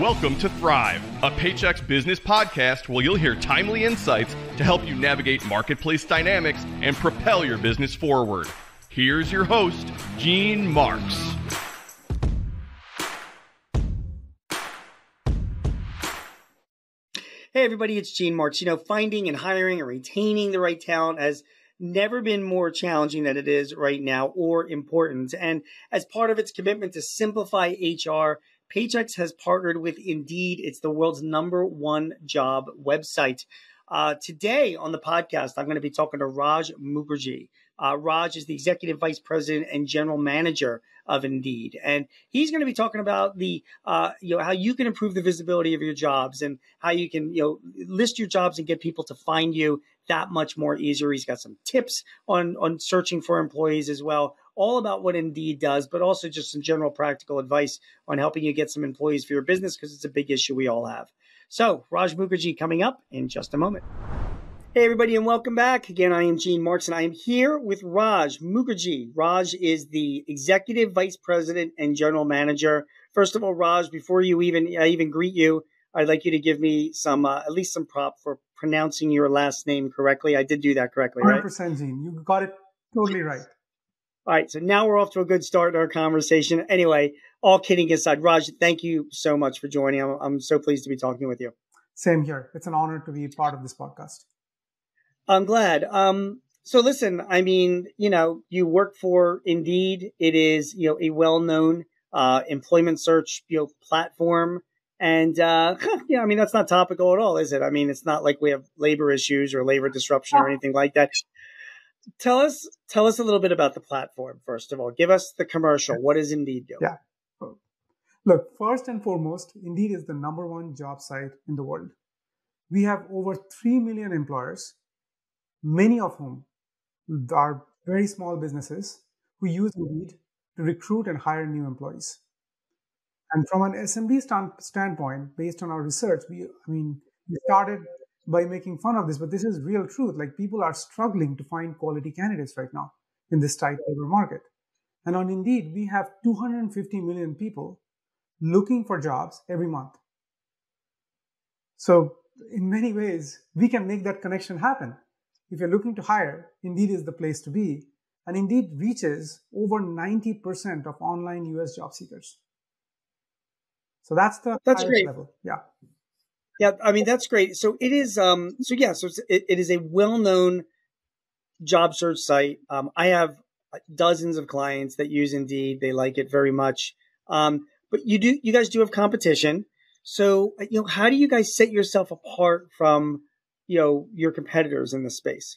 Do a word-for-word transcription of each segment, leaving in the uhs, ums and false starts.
Welcome to Thrive, a Paychex business podcast where you'll hear timely insights to help you navigate marketplace dynamics and propel your business forward. Here's your host, Gene Marks. Hey everybody, it's Gene Marks. You know, finding and hiring and retaining the right talent has never been more challenging than it is right now, or important. And as part of its commitment to simplify H R, Paychex has partnered with Indeed. It's the world's number one job website. Uh, today on the podcast, I'm going to be talking to Raj Mukherjee. Uh, Raj is the Executive Vice President and General Manager of Indeed. And he's going to be talking about the, uh, you know, how you can improve the visibility of your jobs and how you can, you know, list your jobs and get people to find you that much more easier. He's got some tips on, on searching for employees as well, all about what Indeed does, but also just some general practical advice on helping you get some employees for your business, because it's a big issue we all have. So Raj Mukherjee coming up in just a moment. Hey, everybody, and welcome back. Again, I am Gene Marks, and I am here with Raj Mukherjee. Raj is the Executive Vice President and General Manager. First of all, Raj, before you even I even greet you, I'd like you to give me some, uh, at least some prop for pronouncing your last name correctly. I did do that correctly, right? one hundred percent, Gene. You got it totally right. All right, so now we're off to a good start in our conversation. Anyway, all kidding aside, Raj, thank you so much for joining. I'm, I'm so pleased to be talking with you. Same here. It's an honor to be part of this podcast. I'm glad. Um, so listen, I mean, you know, you work for Indeed. It is, you know, a well-known uh, employment search, you know, platform. And, uh, yeah, I mean, that's not topical at all, is it? I mean, it's not like we have labor issues or labor disruption or anything like that. Tell us, tell us a little bit about the platform, first of all. Give us the commercial. What does Indeed do? Yeah. Look, first and foremost, Indeed is the number one job site in the world. We have over three million employers, many of whom are very small businesses who use Indeed to recruit and hire new employees. And from an S M B stand, standpoint, based on our research, we, I mean, we started by making fun of this, but this is real truth. Like, people are struggling to find quality candidates right now in this tight labor market. And on Indeed, we have two hundred fifty million people looking for jobs every month. So in many ways, we can make that connection happen. If you're looking to hire, Indeed is the place to be. And Indeed reaches over ninety percent of online U S job seekers. So that's the that's highest great. level. Yeah. Yeah. I mean, that's great. So it is, um, so yeah, so it's, it, it is a well-known job search site. Um, I have dozens of clients that use Indeed. They like it very much. Um, but you do, you guys do have competition. So, you know, how do you guys set yourself apart from, you know, your competitors in this space?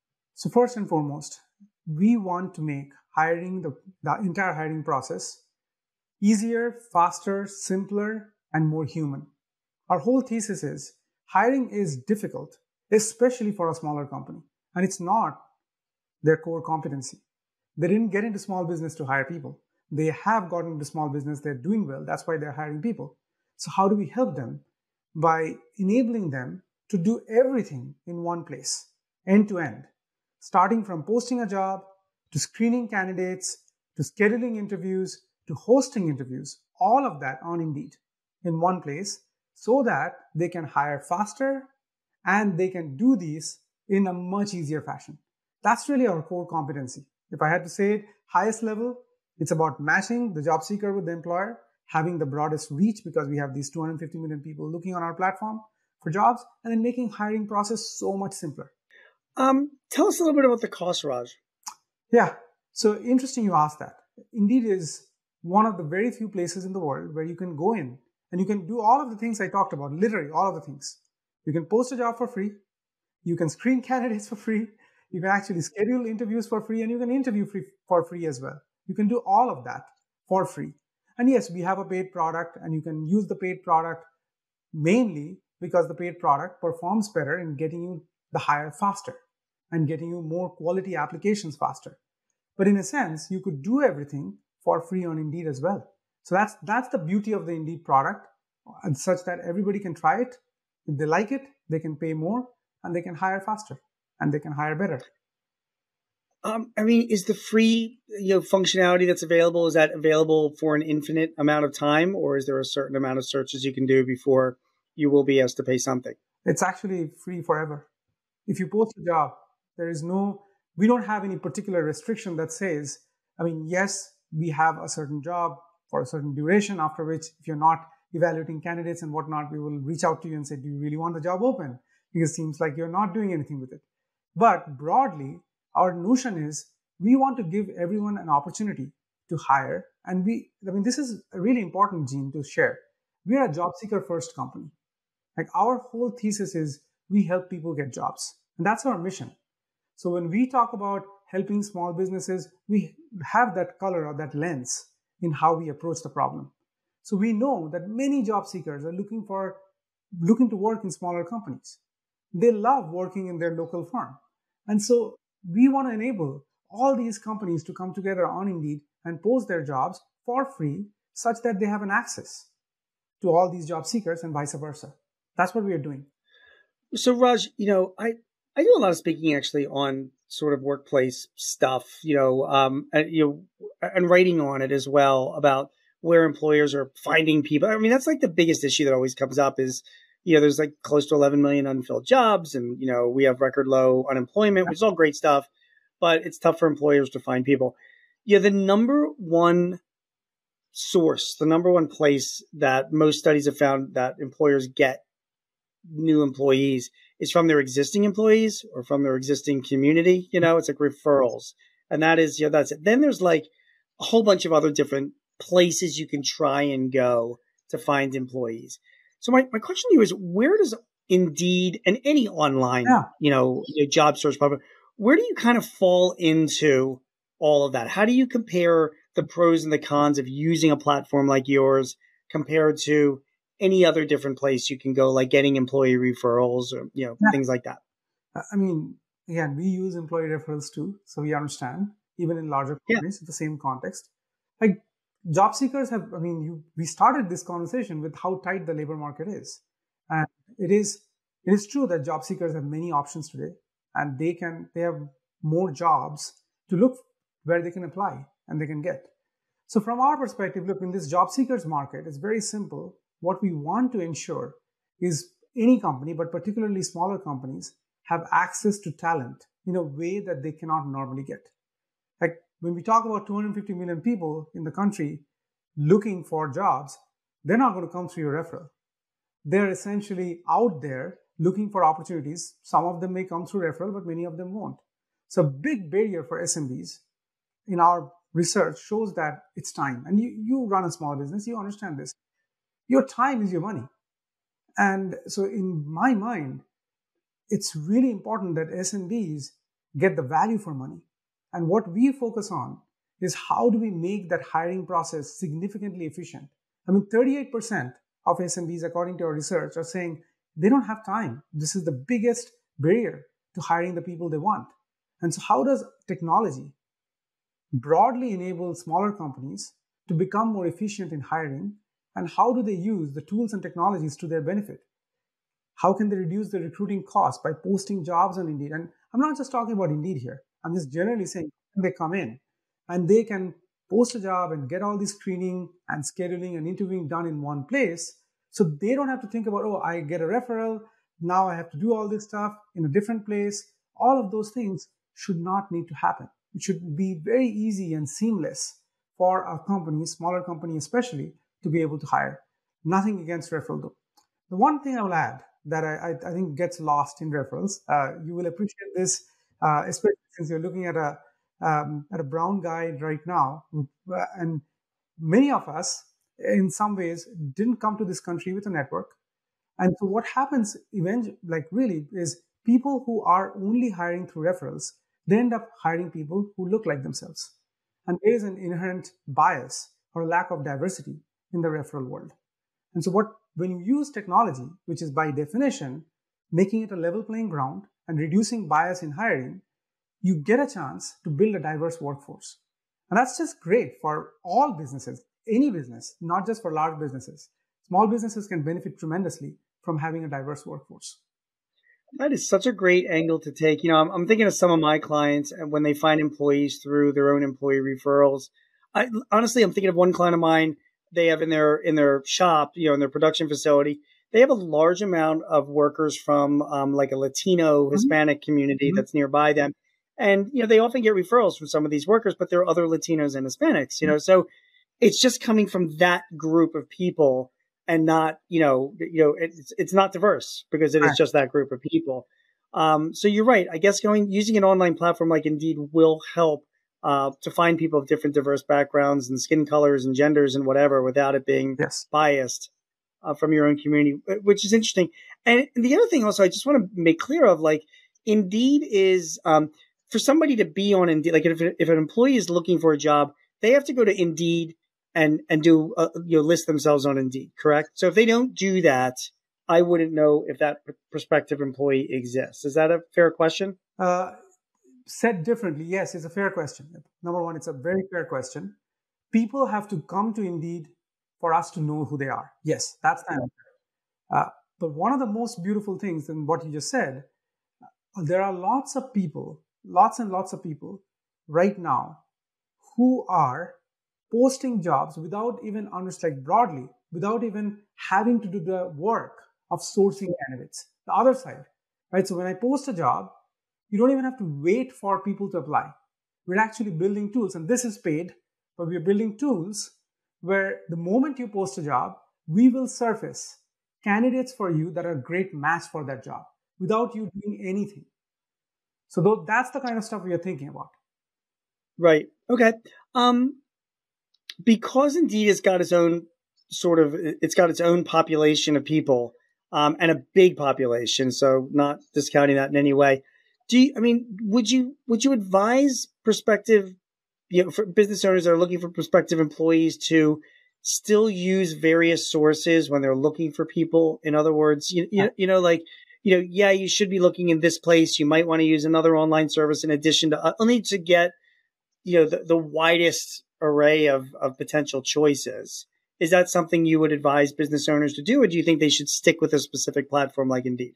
So first and foremost, we want to make hiring, the, the entire hiring process easier, faster, simpler, and more human. Our whole thesis is hiring is difficult, especially for a smaller company. And it's not their core competency. They didn't get into small business to hire people. They have gotten into small business. They're doing well. That's why they're hiring people. So how do we help them? By enabling them to do everything in one place, end to end, starting from posting a job to screening candidates, to scheduling interviews, to hosting interviews, all of that on Indeed in one place, so that they can hire faster and they can do these in a much easier fashion. That's really our core competency. If I had to say it, highest level, it's about matching the job seeker with the employer, having the broadest reach because we have these two hundred fifty million people looking on our platform for jobs, and then making hiring process so much simpler. Um, tell us a little bit about the cost, Raj. Yeah. So interesting you asked that. Indeed is one of the very few places in the world where you can go in and you can do all of the things I talked about, literally all of the things. You can post a job for free. You can screen candidates for free. You can actually schedule interviews for free, and you can interview free for free as well. You can do all of that for free. And yes, we have a paid product, and you can use the paid product mainly because the paid product performs better in getting you the hire faster and getting you more quality applications faster. But in a sense, you could do everything for free on Indeed as well. So that's that's the beauty of the Indeed product, and such that everybody can try it. If they like it, they can pay more and they can hire faster and they can hire better. Um, I mean, is the free, you know, functionality that's available, is that available for an infinite amount of time, or is there a certain amount of searches you can do before you will be asked to pay something? It's actually free forever. If you post a job, there is no, we don't have any particular restriction that says, I mean, yes, we have a certain job for a certain duration, after which, if you're not evaluating candidates and whatnot, we will reach out to you and say, do you really want the job open? Because it seems like you're not doing anything with it. But broadly, our notion is we want to give everyone an opportunity to hire. And we, I mean, this is a really important, Gene, to share. We are a job seeker first company. Like our whole thesis is we help people get jobs. And that's our mission. So when we talk about helping small businesses, we have that color or that lens in how we approach the problem. So we know that many job seekers are looking for, looking to work in smaller companies. They love working in their local firm. And so we want to enable all these companies to come together on Indeed and post their jobs for free such that they have an access to all these job seekers and vice versa. That's what we are doing. So Raj, you know, I, I do a lot of speaking actually on sort of workplace stuff, you know, um, and, you know, and writing on it as well about where employers are finding people. I mean, that's like the biggest issue that always comes up is, you know, there's like close to eleven million unfilled jobs and, you know, we have record low unemployment, which is all great stuff, but it's tough for employers to find people. Yeah. The number one source, the number one place that most studies have found that employers get new employees is from their existing employees or from their existing community. You know, it's like referrals. And that is, you know, that's it. Then there's like a whole bunch of other different places you can try and go to find employees. So my, my question to you is, where does Indeed and any online, yeah. you know, job search public, where do you kind of fall into all of that? How do you compare the pros and the cons of using a platform like yours compared to any other different place you can go, like getting employee referrals or, you know, yeah. things like that? I mean, again, we use employee referrals too. So we understand, even in larger companies, yeah. in the same context. Like job seekers have, I mean, you, we started this conversation with how tight the labor market is. And it is, it is true that job seekers have many options today and they can, they have more jobs to look where they can apply and they can get. So from our perspective, look, in this job seekers market, it's very simple. What we want to ensure is any company, but particularly smaller companies, have access to talent in a way that they cannot normally get. Like when we talk about two hundred fifty million people in the country looking for jobs, they're not going to come through your referral. They're essentially out there looking for opportunities. Some of them may come through referral, but many of them won't. So a big barrier for S M Bs in our research shows that it's time. And you, you run a small business, you understand this. Your time is your money. And so in my mind, it's really important that S M Bs get the value for money. And what we focus on is how do we make that hiring process significantly efficient? I mean, thirty-eight percent of S M Bs, according to our research, are saying they don't have time. This is the biggest barrier to hiring the people they want. And so how does technology broadly enable smaller companies to become more efficient in hiring? And how do they use the tools and technologies to their benefit? How can they reduce the recruiting costs by posting jobs on Indeed? And I'm not just talking about Indeed here. I'm just generally saying they come in and they can post a job and get all the screening and scheduling and interviewing done in one place. So they don't have to think about, oh, I get a referral. Now I have to do all this stuff in a different place. All of those things should not need to happen. It should be very easy and seamless for a company, smaller company especially, to be able to hire. Nothing against referral though. The one thing I will add that I, I think gets lost in referrals, uh, you will appreciate this, uh, especially since you're looking at a um, at a brown guy right now, uh, and many of us, in some ways, didn't come to this country with a network. And so what happens eventually, like really, is people who are only hiring through referrals, they end up hiring people who look like themselves. And there is an inherent bias or lack of diversity in the referral world. And so what, when you use technology, which is by definition, making it a level playing ground and reducing bias in hiring, you get a chance to build a diverse workforce. And that's just great for all businesses, any business, not just for large businesses. Small businesses can benefit tremendously from having a diverse workforce. That is such a great angle to take. You know, I'm, I'm thinking of some of my clients and when they find employees through their own employee referrals. I honestly, I'm thinking of one client of mine. They have in their in their shop, you know, in their production facility, they have a large amount of workers from um, like a Latino, Hispanic community Mm-hmm. that's nearby them, and you know, they often get referrals from some of these workers, but there are other Latinos and Hispanics. You know, so it's just coming from that group of people and not, you know, you know, it's it's not diverse because it is Right. just that group of people. Um, so you're right. I guess going using an online platform like Indeed will help uh, to find people of different diverse backgrounds and skin colors and genders and whatever without it being Yes. biased uh, from your own community, which is interesting. And the other thing also, I just want to make clear of like Indeed is um, for somebody to be on Indeed, like if, if an employee is looking for a job, they have to go to Indeed and and do uh, you know list themselves on Indeed, correct? So if they don't do that, I wouldn't know if that pr- prospective employee exists. Is that a fair question? Uh, said differently, yes, it's a fair question. Number one, it's a very fair question. People have to come to Indeed for us to know who they are. Yes, that's the answer. Uh, but one of the most beautiful things in what you just said, uh, there are lots of people, lots and lots of people right now who are posting jobs without even understanding broadly, without even having to do the work of sourcing candidates. The other side, right? So when I post a job, you don't even have to wait for people to apply. We're actually building tools, and this is paid, but we're building tools where the moment you post a job, we will surface candidates for you that are a great match for that job without you doing anything. So though that's the kind of stuff we are thinking about. Right. Okay. Um, because Indeed has got its own sort of, it's got its own population of people, um, and a big population. So not discounting that in any way. Do you, I mean, would you, would you advise prospective, you know, for business owners that are looking for prospective employees to still use various sources when they're looking for people? In other words, you, you, you know, like, you know, yeah, you should be looking in this place. You might want to use another online service in addition to, uh, only to get, you know, the, the widest array of, of potential choices. Is that something you would advise business owners to do, or do you think they should stick with a specific platform like Indeed?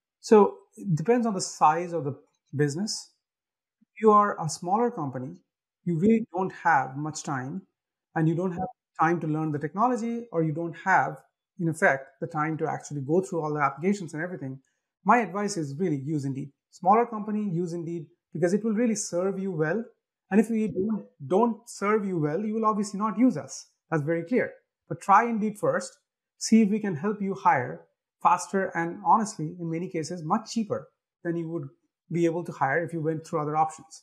So it depends on the size of the business. If you are a smaller company, you really don't have much time, and you don't have time to learn the technology, or you don't have, in effect, the time to actually go through all the applications and everything. My advice is really use Indeed. Smaller company, use Indeed, because it will really serve you well. And if we don't, don't serve you well, you will obviously not use us. That's very clear. But try Indeed first. See if we can help you hire faster and, honestly, in many cases, much cheaper than you would be able to hire if you went through other options.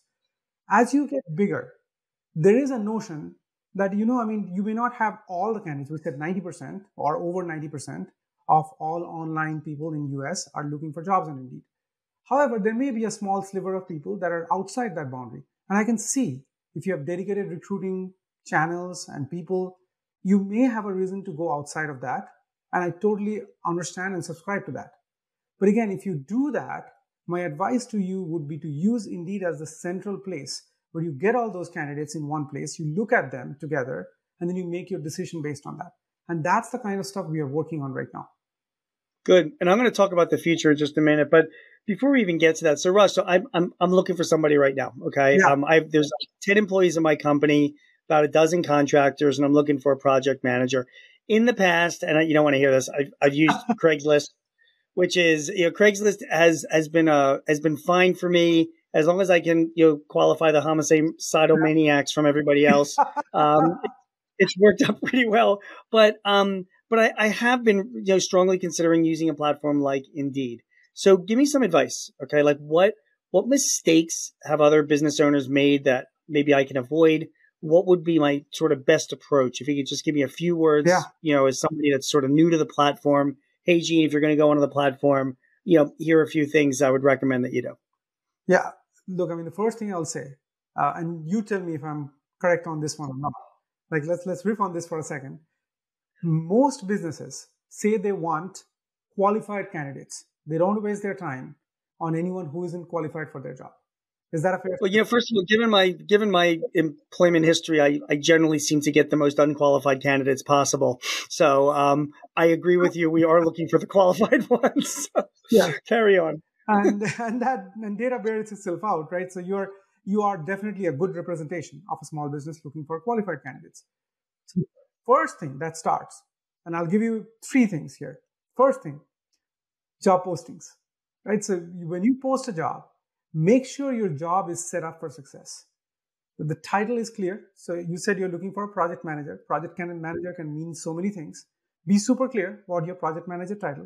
As you get bigger, there is a notion that, you know, I mean, you may not have all the candidates. We said ninety percent or over ninety percent of all online people in U S are looking for jobs on Indeed. However, there may be a small sliver of people that are outside that boundary. And I can see if you have dedicated recruiting channels and people, you may have a reason to go outside of that. And I totally understand and subscribe to that. But again, if you do that, my advice to you would be to use Indeed as the central place where you get all those candidates in one place, you look at them together, and then you make your decision based on that. And that's the kind of stuff we are working on right now. Good. And I'm going to talk about the future in just a minute, but before we even get to that, so Russ, so I'm I'm, I'm looking for somebody right now. Okay, Yeah. um, I've there's ten employees in my company, about a dozen contractors, and I'm looking for a project manager. In the past, and you don't want to hear this, I've, I've used Craigslist, which is, you know, Craigslist has has been uh has been fine for me as long as I can, you know, qualify the homicidal maniacs from everybody else. Um, it's worked out pretty well, but um, but I, I have been, you know, strongly considering using a platform like Indeed. So give me some advice, okay? Like what what mistakes have other business owners made that maybe I can avoid? What would be my sort of best approach? If you could just give me a few words, Yeah. you know, as somebody that's sort of new to the platform. Hey, Gene, if you're going to go onto the platform, you know, here are a few things I would recommend that you do. Yeah. Look, I mean, the first thing I'll say, uh, and you tell me if I'm correct on this one or not. Like, let's let's riff on this for a second. Most businesses say they want qualified candidates. They don't waste their time on anyone who isn't qualified for their job. Is that a fair? Well, you know, first of all, given my given my employment history, I, I generally seem to get the most unqualified candidates possible. So um, I agree with you. We are looking for the qualified ones. So Yeah. carry on. and and that and data bears itself out, right? So you're you are definitely a good representation of a small business looking for qualified candidates. So first thing that starts, and I'll give you three things here. First thing, job postings, right? So when you post a job, make sure your job is set up for success. The title is clear. So you said you're looking for a project manager. Project manager can mean so many things. Be super clear about your project manager title.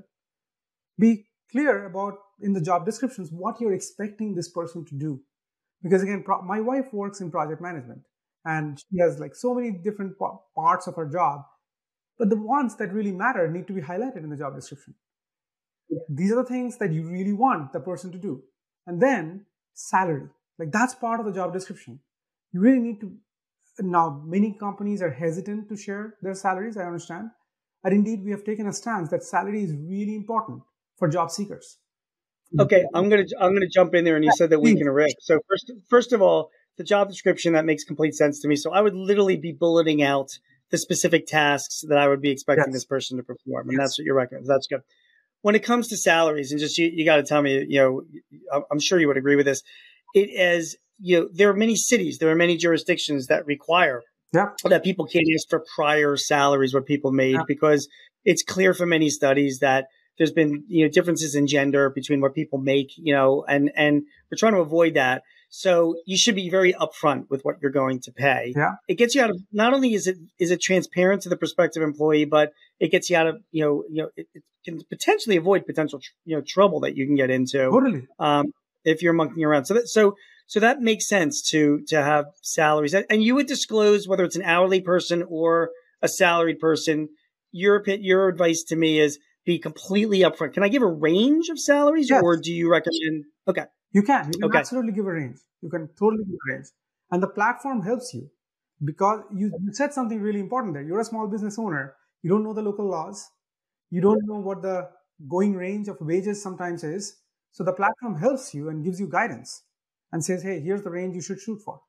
Be clear about in the job descriptions what you're expecting this person to do. Because again, pro- my wife works in project management and she has like so many different parts of her job, but the ones that really matter need to be highlighted in the job description. These are the things that you really want the person to do. And then salary, like that's part of the job description. You really need to, now many companies are hesitant to share their salaries, I understand. And indeed, we have taken a stance that salary is really important for job seekers. Okay, I'm gonna I'm gonna jump in there, and you said that we can erect. So first, first of all, the job description, that makes complete sense to me. So I would literally be bulleting out the specific tasks that I would be expecting yes. this person to perform, and yes. that's what you're recommending. That's good. When it comes to salaries, and just you, you got to tell me, you know, I'm sure you would agree with this. It is, you know, there are many cities, there are many jurisdictions that require yeah. that people can't ask for prior salaries what people made yeah. because it's clear from many studies that there's been, you know, differences in gender between what people make, you know, and, and we're trying to avoid that. So you should be very upfront with what you're going to pay. Yeah. It gets you out of, not only is it, is it transparent to the prospective employee, but it gets you out of, you know, you know, it, it can potentially avoid potential, you know, trouble that you can get into. Totally. Um, if you're monkeying around. So that, so, so that makes sense to, to have salaries, and you would disclose whether it's an hourly person or a salaried person. Your, your advice to me is, be completely upfront. Can I give a range of salaries yes. or do you recommend? Okay. You can. You can okay. absolutely give a range. You can totally give a range. And the platform helps you because you, you said something really important there. You're a small business owner. You don't know the local laws. You don't know what the going range of wages sometimes is. So the platform helps you and gives you guidance and says, hey, here's the range you should shoot for.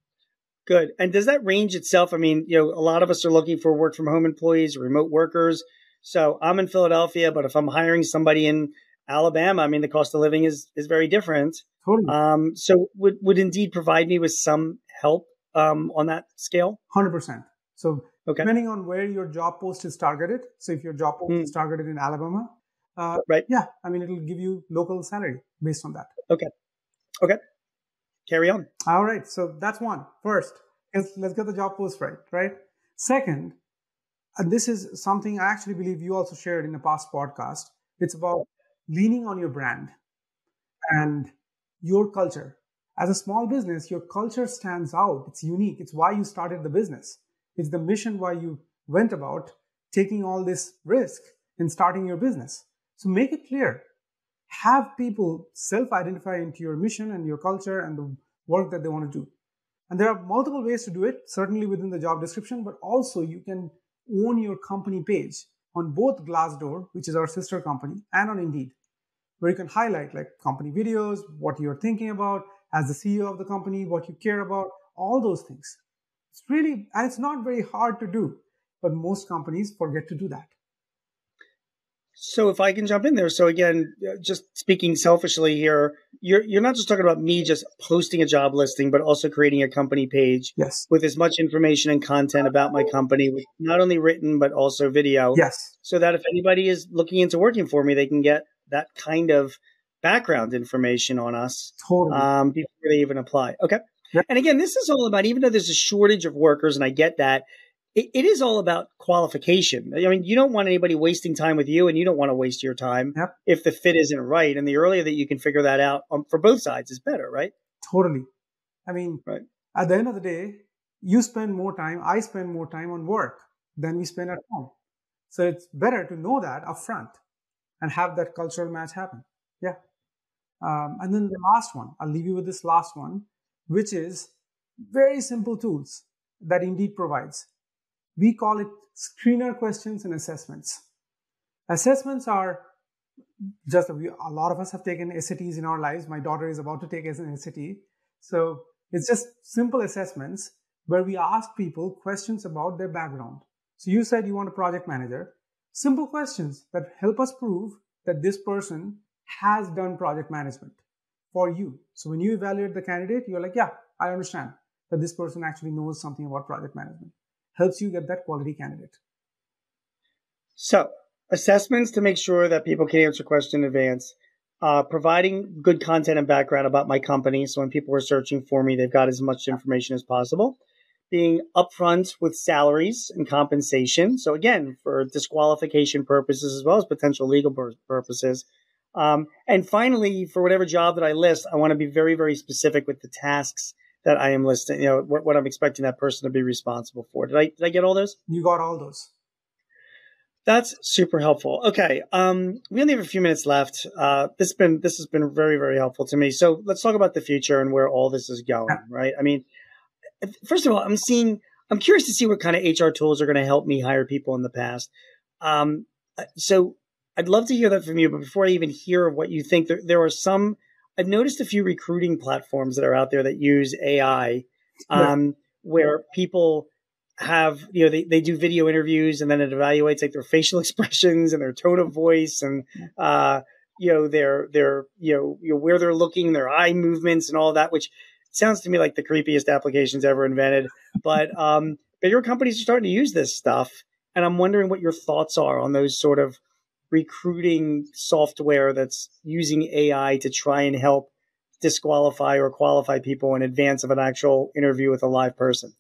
Good. And does that range itself, I mean, you know, a lot of us are looking for work from home employees, remote workers. So I'm in Philadelphia, but if I'm hiring somebody in Alabama, I mean, the cost of living is, is very different. Totally. Um, so would, would Indeed provide me with some help um, on that scale? one hundred percent. So okay. depending on where your job post is targeted, so if your job post mm. is targeted in Alabama, uh, right? Yeah, I mean, it'll give you local salary based on that. Okay. Okay. Carry on. All right. So that's one. First, let's, let's get the job post right, right? Second, and this is something I actually believe you also shared in a past podcast. It's about leaning on your brand and your culture. As a small business, your culture stands out. It's unique. It's why you started the business. It's the mission why you went about taking all this risk in starting your business. So make it clear. Have people self-identify into your mission and your culture and the work that they want to do. And there are multiple ways to do it, certainly within the job description, but also you can own your company page on both Glassdoor, which is our sister company, and on Indeed, where you can highlight like company videos, what you're thinking about as the C E O of the company, what you care about, all those things. It's really, and it's not very hard to do, but most companies forget to do that. So if I can jump in there. So again, just speaking selfishly here, you're you're not just talking about me just posting a job listing, but also creating a company page yes. with as much information and content about my company, with not only written, but also video. Yes. So that if anybody is looking into working for me, they can get that kind of background information on us totally. um, before they even apply. Okay. Yep. And again, this is all about, even though there's a shortage of workers, and I get that, It, it is all about qualification. I mean, you don't want anybody wasting time with you, and you don't want to waste your time yep. if the fit isn't right. And the earlier that you can figure that out um, for both sides is better, right? Totally. I mean, right. At the end of the day, you spend more time, I spend more time on work than we spend at home. So it's better to know that upfront and have that cultural match happen. Yeah. Um, and then the last one, I'll leave you with this last one, which is very simple tools that Indeed provides. We call it screener questions and assessments. Assessments are just, a, a lot of us have taken S A Ts in our lives. My daughter is about to take an S A T. So it's just simple assessments where we ask people questions about their background. So you said you want a project manager. Simple questions that help us prove that this person has done project management for you. So when you evaluate the candidate, you're like, yeah, I understand that this person actually knows something about project management. Helps you get that quality candidate. So assessments to make sure that people can answer questions in advance, uh, providing good content and background about my company. So when people are searching for me, they've got as much information as possible. Being upfront with salaries and compensation. So again, for disqualification purposes as well as potential legal purposes. Um, and finally, for whatever job that I list, I want to be very, very specific with the tasks that I am listing, you know, what, what I'm expecting that person to be responsible for. Did I, did I get all those? You got all those. That's super helpful. Okay. Um, we only have a few minutes left. Uh, this has been, this has been very, very helpful to me. So let's talk about the future and where all this is going, right? I mean, first of all, I'm seeing, I'm curious to see what kind of H R tools are going to help me hire people in the past. Um, so I'd love to hear that from you. But before I even hear what you think, there, there are some, I've noticed a few recruiting platforms that are out there that use A I, um, yeah. where people have, you know, they, they do video interviews and then it evaluates like their facial expressions and their tone of voice and, uh, you know, their, their, you know, you know, where they're looking, their eye movements and all that, which sounds to me like the creepiest applications ever invented. But um, bigger companies are starting to use this stuff. And I'm wondering what your thoughts are on those sort of recruiting software that's using A I to try and help disqualify or qualify people in advance of an actual interview with a live person.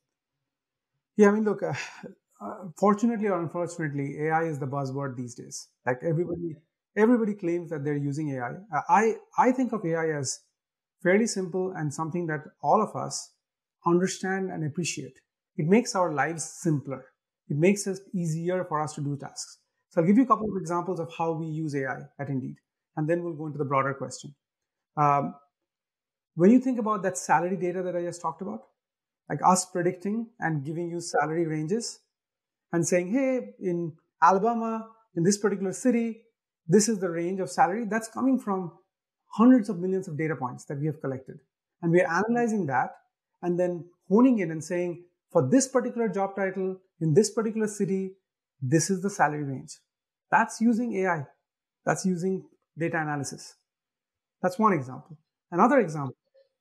Yeah, I mean, look, uh, uh, fortunately or unfortunately, A I is the buzzword these days. Like everybody, everybody claims that they're using A I. Uh, I, I think of A I as fairly simple and something that all of us understand and appreciate. It makes our lives simpler. It makes it easier for us to do tasks. So I'll give you a couple of examples of how we use A I at Indeed, and then we'll go into the broader question. Um, when you think about that salary data that I just talked about, like us predicting and giving you salary ranges and saying, hey, in Alabama, in this particular city, this is the range of salary, that's coming from hundreds of millions of data points that we have collected. And we are analyzing that and then honing in and saying, for this particular job title, in this particular city, this is the salary range. That's using A I. That's using data analysis. That's one example. Another example,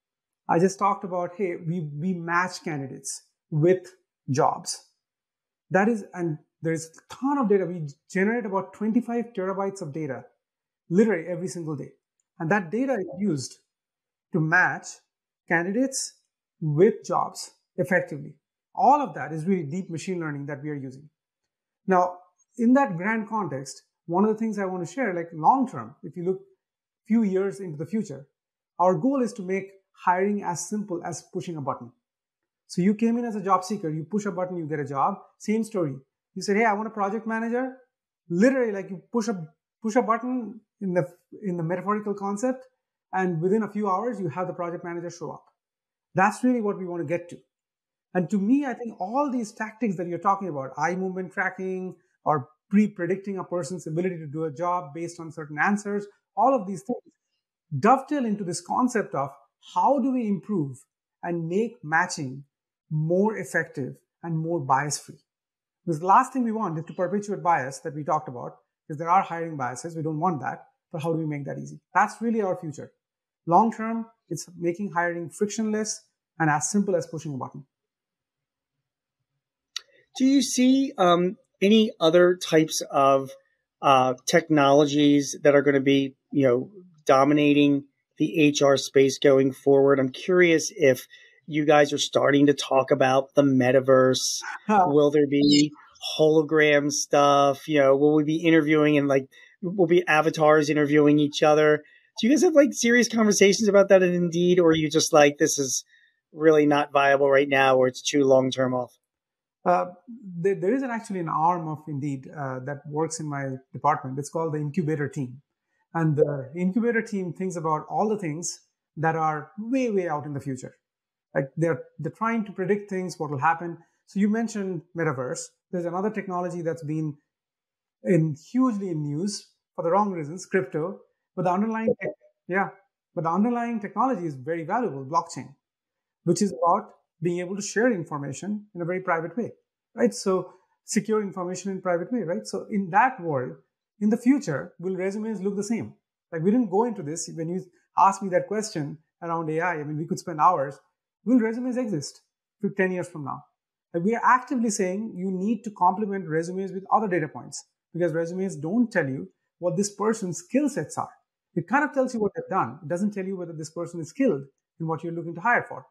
I just talked about, hey, we, we match candidates with jobs. That is, and there's a ton of data. We generate about twenty-five terabytes of data literally every single day. And that data is used to match candidates with jobs effectively. All of that is really deep machine learning that we are using. Now, in that grand context, one of the things I want to share, like long term, if you look a few years into the future, our goal is to make hiring as simple as pushing a button. So you came in as a job seeker, you push a button, you get a job. Same story. You said, hey, I want a project manager. Literally, like you push a push a button in the in the metaphorical concept, and within a few hours, you have the project manager show up. That's really what we want to get to. And to me, I think all these tactics that you're talking about, eye movement tracking or pre-predicting a person's ability to do a job based on certain answers, all of these things dovetail into this concept of how do we improve and make matching more effective and more bias-free. Because the last thing we want is to perpetuate bias that we talked about, because there are hiring biases. We don't want that. But how do we make that easy? That's really our future. Long term, it's making hiring frictionless and as simple as pushing a button. Do you see um, any other types of uh, technologies that are going to be, you know, dominating the H R space going forward? I'm curious if you guys are starting to talk about the metaverse. Huh. Will there be hologram stuff? You know, will we be interviewing and like, will be avatars interviewing each other? Do you guys have like serious conversations about that in Indeed, or are you just like, this is really not viable right now, or it's too long term off? Uh, there, there is an, actually an arm of Indeed uh, that works in my department. It's called the incubator team. And the incubator team thinks about all the things that are way, way out in the future. Like they're, they're trying to predict things, what will happen. So you mentioned metaverse. There's another technology that's been in hugely in news for the wrong reasons, crypto. But the underlying, yeah, but the underlying technology is very valuable, blockchain, which is about being able to share information in a very private way, right? So secure information in private way, right? So in that world, in the future, will resumes look the same? Like we didn't go into this. When you asked me that question around A I, I mean, we could spend hours. Will resumes exist for ten years from now? Like we are actively saying you need to complement resumes with other data points because resumes don't tell you what this person's skill sets are. It kind of tells you what they've done. It doesn't tell you whether this person is skilled in what you're looking to hire for.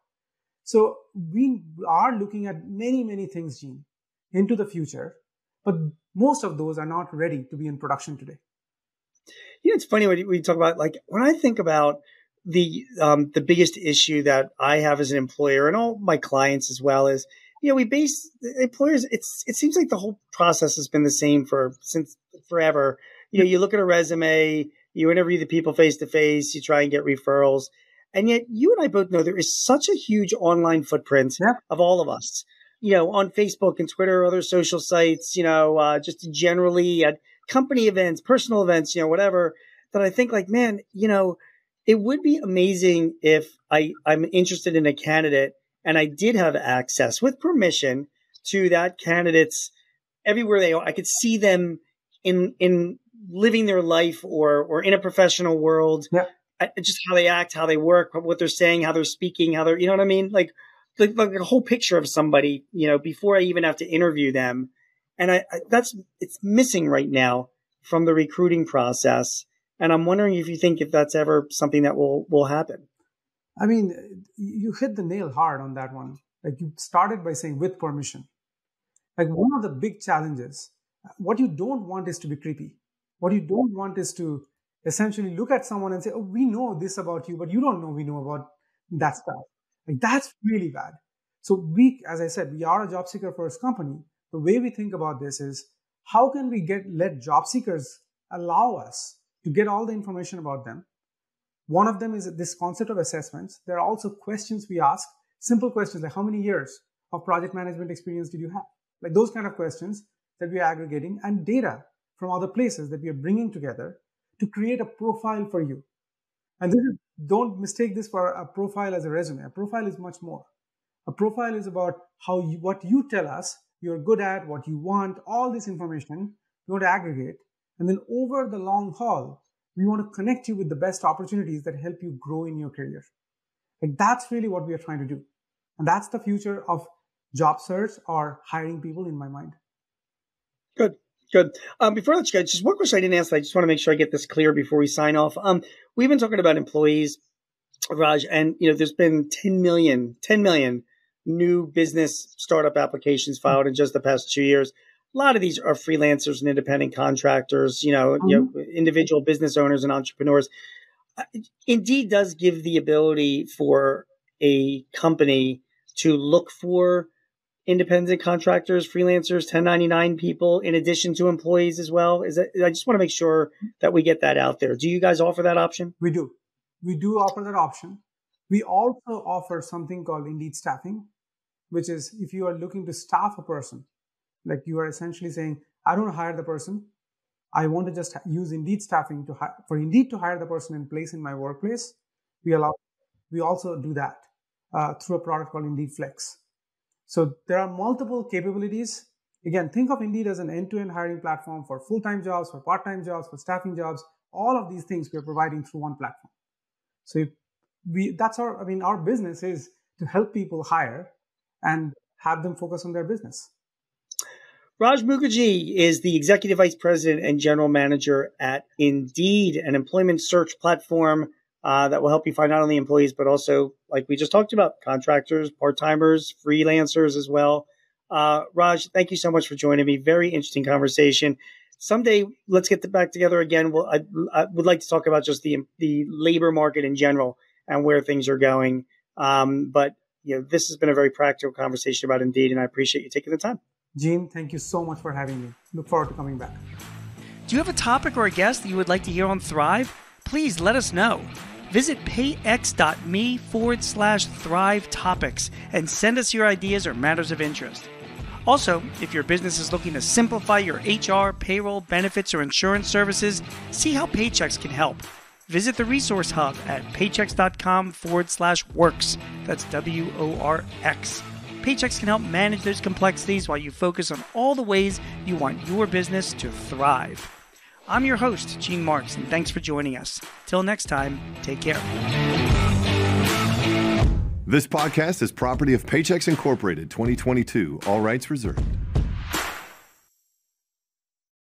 So we are looking at many, many things, Gene, into the future, but most of those are not ready to be in production today. You know, it's funny when you talk about, like, when I think about the um, the biggest issue that I have as an employer and all my clients as well is, you know, we base employers. It's it seems like the whole process has been the same for since forever. You know, you look at a resume, you interview the people face to face, you try and get referrals, and yet you and I both know there is such a huge online footprint yeah. of all of us. You know, on Facebook and Twitter, other social sites. You know, uh, just generally at company events, personal events, you know, whatever. That I think, like, man, you know, it would be amazing if I I'm interested in a candidate and I did have access with permission to that candidate's everywhere they are. I could see them in, in living their life or, or in a professional world, yeah. I, just how they act, how they work, what they're saying, how they're speaking, how they're, you know what I mean? Like, like, like a whole picture of somebody, you know, before I even have to interview them. And I, I that's, it's missing right now from the recruiting process. And I'm wondering if you think if that's ever something that will, will happen. I mean, you hit the nail hard on that one. Like you started by saying with permission. Like one of the big challenges, what you don't want is to be creepy. What you don't want is to essentially look at someone and say, oh, we know this about you, but you don't know we know about that stuff. Like that's really bad. So we, as I said, we are a job seeker first company. The way we think about this is how can we get let job seekers allow us to get all the information about them. One of them is this concept of assessments. There are also questions we ask, simple questions like how many years of project management experience did you have? Like those kind of questions that we are aggregating and data from other places that we are bringing together to create a profile for you. And this is, don't mistake this for a profile as a resume. A profile is much more. A profile is about how you, what you tell us you're good at, what you want, all this information you want to aggregate. And then over the long haul, we want to connect you with the best opportunities that help you grow in your career. Like that's really what we are trying to do. And that's the future of job search or hiring people in my mind. Good, good. Um, before I let you go, just one question I didn't ask. I just want to make sure I get this clear before we sign off. Um, we've been talking about employees, Raj, and you know, there's been ten million, ten million new business startup applications filed in just the past two years. A lot of these are freelancers and independent contractors, you know, mm-hmm. you know, individual business owners and entrepreneurs. Indeed does give the ability for a company to look for independent contractors, freelancers, ten ninety-nine people, in addition to employees as well. Is that, I just want to make sure that we get that out there. Do you guys offer that option? We do. We do offer that option. We also offer something called Indeed Staffing, which is if you are looking to staff a person, like you are essentially saying, I don't hire the person. I want to just use Indeed Staffing to hire, for Indeed to hire the person in place in my workplace. We allow. We also do that uh, through a product called Indeed Flex. So there are multiple capabilities. Again, think of Indeed as an end-to-end hiring platform for full-time jobs, for part-time jobs, for staffing jobs. All of these things we are providing through one platform. So we that's our. I mean, our business is to help people hire and have them focus on their business. Raj Mukherjee is the Executive Vice President and General Manager at Indeed, an employment search platform uh, that will help you find not only employees, but also, like we just talked about, contractors, part-timers, freelancers as well. Uh, Raj, thank you so much for joining me. Very interesting conversation. Someday, let's get back together again. Well, I, I would like to talk about just the the labor market in general and where things are going. Um, but you know, this has been a very practical conversation about Indeed, and I appreciate you taking the time. Gene, thank you so much for having me. Look forward to coming back. Do you have a topic or a guest that you would like to hear on Thrive? Please let us know. Visit payx.me forward slash Thrive topics and send us your ideas or matters of interest. Also, if your business is looking to simplify your H R, payroll, benefits, or insurance services, see how Paychex can help. Visit the resource hub at paychex.com forward slash works. That's W O R X. Paychex can help manage those complexities while you focus on all the ways you want your business to thrive. I'm your host, Gene Marks, and thanks for joining us. Till next time, take care. This podcast is property of Paychex Incorporated twenty twenty-two. All rights reserved.